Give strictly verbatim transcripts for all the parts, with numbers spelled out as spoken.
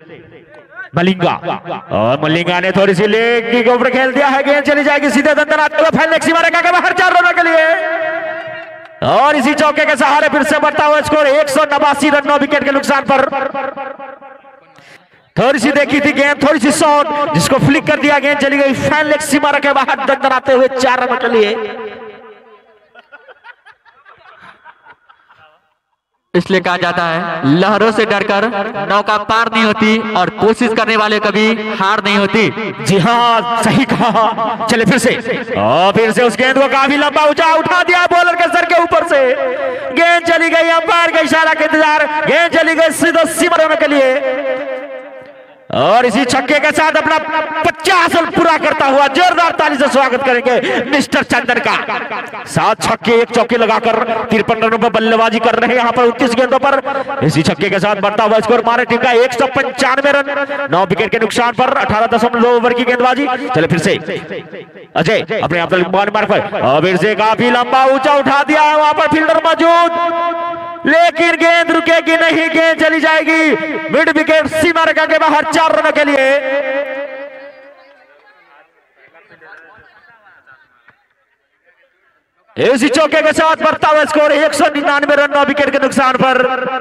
मलिंगा और मलिंगा ने थोड़ी सी लेग के ऊपर खेल दिया है। गेंद चली जाएगी सीधे दंदन आते हुए फैन सीमा रेखा के बाहर चार रनों के लिए और इसी चौके के सहारे फिर से बढ़ता हुआ स्कोर एक सौ नवासी रन नौ विकेट के नुकसान पर। थोड़ी सी देखी थी गेंद, थोड़ी सी शॉट जिसको फ्लिक कर दिया, गेंद चली गई फैन लेग सीमा रेखा के बाहर दंदन आते हुए चार रनों के लिए। इसलिए कहा जाता है लहरों से डरकर नौका पार नहीं होती और कोशिश करने वाले कभी हार नहीं होती। जी हाँ, सही कहा। चले फिर से और फिर से उस गेंद को काफी लंबा ऊंचा उठा दिया बॉलर के सर के ऊपर से, गेंद चली गई अंपायर के इशारा के इंतजार, गेंद चली गई सीधे सीमा रेखा के लिए और इसी छक्के के साथ अपना पचास रन पूरा करता हुआ जोरदार ताली से स्वागत करेंगे मिस्टर चंदन का। सात छक्के एक चौके लगाकर तिरपन रनों पर बल्लेबाजी कर रहे हैं यहाँ पर उनतीस गेंदों पर। इसी छक्के के साथ बढ़ता हुआ स्कोर मारे टीम का एक सौ पंचानवे रन नौ विकेट के नुकसान पर अठारह दशमलव दो ओवर की गेंदबाजी। चले फिर से अजय अपने आप मार्क पर और फिर से काफी लंबा ऊंचा उठा दिया है, वहां पर फील्डर मौजूद लेकिन गेंद रुकेगी नहीं, गेंद चली जाएगी मिड विकेट सीमा रेखा के बाहर चार रनों के लिए। इसी चौके के साथ बढ़ता हुआ स्कोर एक सौ निन्यानवे रन नौ विकेट के नुकसान पर।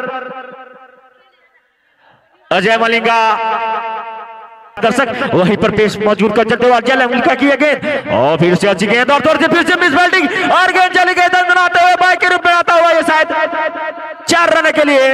अजय मलिंगा दर्शक वहीं पर पेश मौजूद कर चलते हुए अजय मलिंगा की गेंद और फिर से अच्छी गेंद और फिर से मिस बैटिंग और गेंद चली गई दंदनाते हुए बाई के रूप में आता हुआ ये शायद चार रन के लिए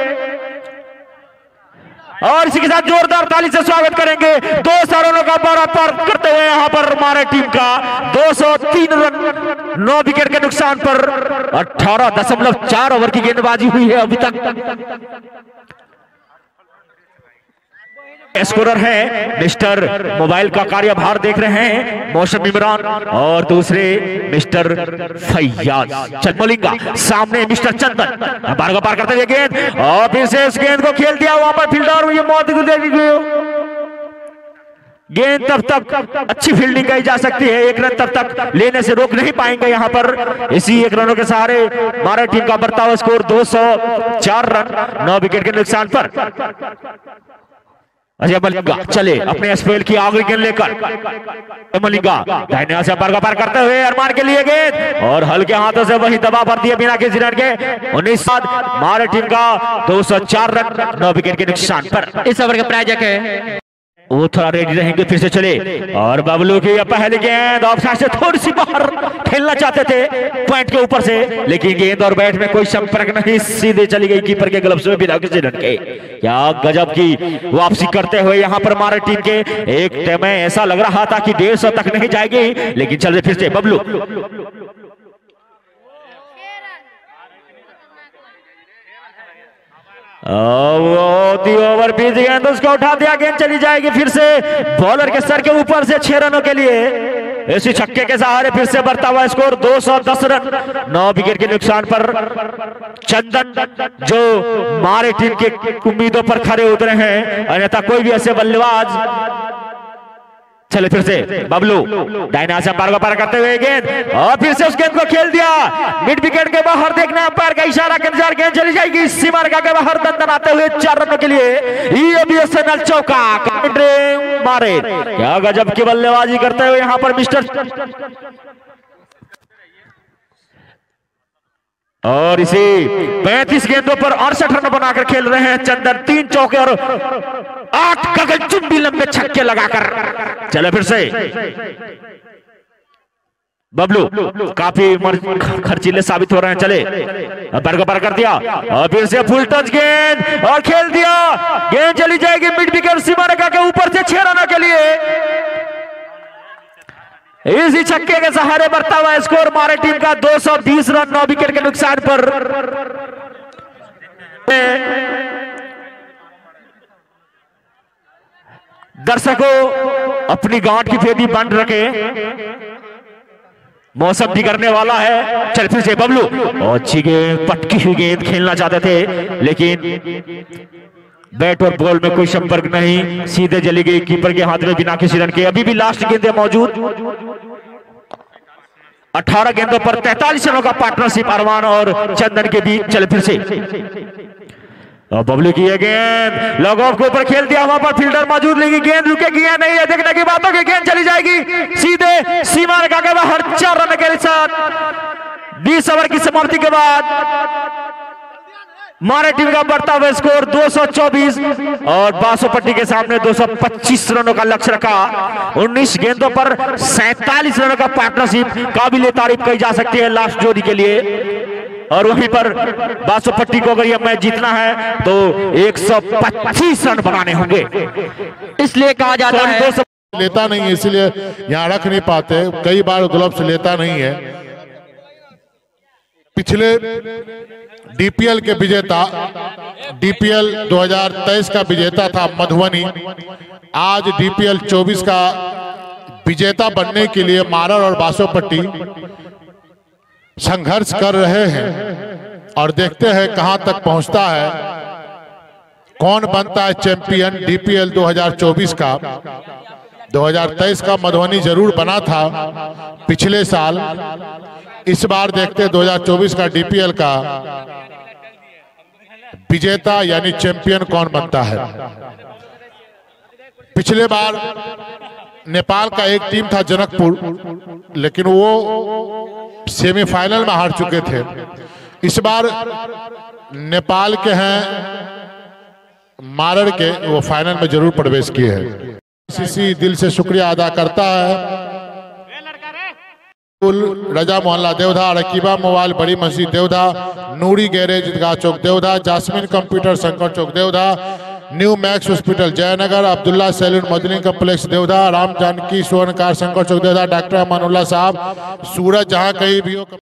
और इसी के साथ जोरदार ताली से स्वागत करेंगे दो सौ रनों का पारा पार करते हुए यहाँ पर हमारे टीम का दो सौ तीन रन नौ विकेट के नुकसान पर अठारह दशमलव चार ओवर की गेंदबाजी हुई है अभी तक। स्कोरर है मिस्टर मोबाइल का कार्यभार देख रहे हैं मौसम इमरान और दूसरे मिस्टर फैयाज। चल मलिंगा सामने मिस्टर चंदन बार का पार करते हुए गेंद और फिर से इस गेंद को खेल दिया वहां पर फील्डर ये मौत को दे दी गेंद तब तक अच्छी फील्डिंग की जा सकती है, एक रन तब तक लेने से रोक नहीं पाएंगे यहाँ पर। इसी एक रनों के सहारे हमारे टीम का बढ़ता हुआ स्कोर दो सौ चार रन नौ विकेट के नुकसान पर। अजय मलिंगा चले अपने स्पेल की आगे गेंद लेकर मलिंगा दाहिने से पार का पार करते हुए अरमान के लिए गेंद और हल्के हाथों से वही दबाव भर दिया बिना किसी रन के। उन्नीस सात हमारे टीम का दो सौ चार रन नौ विकेट के नुकसान पर। इस ओवर का प्रायोजक है वो थोड़ा रेडी रहेंगे फिर से चले और बबलू की पहली गेंद ऑफ साइड से थोड़ी सी बाहर खेलना चाहते थे पॉइंट के ऊपर से, लेकिन गेंद और बैट में कोई संपर्क नहीं, सीधे चली गई कीपर के ग्लव्स में बिना किसी रन के। क्या गजब की वापसी करते हुए यहाँ पर हमारे टीम के एक टाइम में ऐसा लग रहा था कि डेढ़ सौ तक नहीं जाएगी, लेकिन चल फिर से बबलू ओवर बीस गेंद उसको उठा दिया, गेंद चली जाएगी फिर से बॉलर के सर के ऊपर से छह रनों के लिए। इसी छक्के के सहारे फिर से बढ़ता हुआ स्कोर दो सौ दस रन नौ विकेट के नुकसान पर। चंदन जो हमारे टीम के उम्मीदों पर खड़े उतरे हैं, अन्यथा कोई भी ऐसे बल्लेबाज। चले फिर से बबलू डायना से पार को पार करते हुए गेंद और फिर से उस गेंद को खेल दिया मिड विकेट के बाहर, देखना अंपायर का इशारा के अनुसार गेंद चली जाएगी सीमा रेखा के बाहर दंदन आते हुए चार रनों के लिए। ये भी एसएनएल चौका मारे, क्या गजब की बल्लेबाजी करते हुए यहाँ पर मिस्टर और इसी पैंतीस गेंदों पर अड़सठ रन बनाकर खेल रहे हैं चंदन, तीन चौके और आठ गगनचुंबी लंबे छक्के लगाकर। चलो फिर से बबलू काफी खर्चीले साबित हो रहे हैं। चले पर पर कर दिया और फिर से फुल टच गेंद और खेल दिया, गेंद चली जाएगी मिड विकेट सीमा रेखा के ऊपर से छह रनों के लिए। इसी छक्के के सहारे बढ़ता हुआ स्कोर हमारे टीम का दो सौ बीस रन नौ विकेट के नुकसान पर। दर्शकों अपनी गांठ की फेदी बंद रखे, मौसम बिगड़ने वाला है। चल फिर से बबलू और अच्छी गेंद पटकी हुई गेंद खेलना चाहते थे, लेकिन बैट और बॉल में कोई संपर्क नहीं, सीधे चली गई कीपर के हाथ में बिना किसी रन के। अभी भी लास्ट गेंदें मौजूद, अठारह गेंदों पर तैंतालीस रनों का पार्टनरशिप अरमान और चंदन के बीच। चल फिर से और बबलू की ये गेंद लॉग ऑफ के ऊपर खेल दिया, वहां पर फील्डर मौजूद, लेकिन गेंद रुकेगी या नहीं है देखने की बातों की। गेंद चली जाएगी सीधे सीमा रेखा के बाहर, चार रन के साथ बीस ओवर की समाप्ति के बाद हमारे टीम का बढ़ता हुआ स्कोर दो सौ चौबीस और बासोपट्टी के सामने दो सौ पच्चीस रनों का लक्ष्य रखा। उन्नीस गेंदों पर सैंतालीस रनों का पार्टनरशिप काबिले तारीफ कही जा सकती है लास्ट जोड़ी के लिए। और वहीं पर बासोपट्टी को अगर यह मैच जीतना है तो एक सौ पच्चीस रन बनाने होंगे, इसलिए कहा जाता है दो सौ लेता नहीं है, इसलिए यहाँ रख नहीं पाते, कई बार ग्लव्स लेता नहीं है। पिछले डीपीएल के विजेता, डीपीएल दो हज़ार तेईस का विजेता था मधुबनी, आज डीपीएल चौबीस का विजेता बनने के लिए मारड़ और बासोपट्टी संघर्ष कर रहे हैं और देखते हैं कहां तक पहुंचता है, कौन बनता है चैंपियन डीपीएल दो हज़ार चौबीस का। दो हज़ार तेईस का मधुबनी जरूर बना था पिछले साल, इस बार देखते हैं दो हज़ार चौबीस का डीपीएल का विजेता यानी चैंपियन कौन बनता है। पिछले बार नेपाल का एक टीम था जनकपुर, लेकिन वो सेमीफाइनल में हार चुके थे। इस बार नेपाल के हैं मारड़ के, वो फाइनल में जरूर प्रवेश किए हैं। सीसी दिल से शुक्रिया अदा करता है। रजा मोहल्ला देवधा, रकीबा मोबाइल बड़ी मस्जिद देवधा, नूरी गैरेज ईदगाह चौक देवधा, जासमीन कंप्यूटर शंकर चौक Devdha, new Max hospital Jaynagar, Abdullah saloon modelling complex Devdha, Ram Janki Swarnkar Shankar चौक देवधा, डॉक्टर अमानुल्लाह साहब, सूरज जहां कहीं भी हो।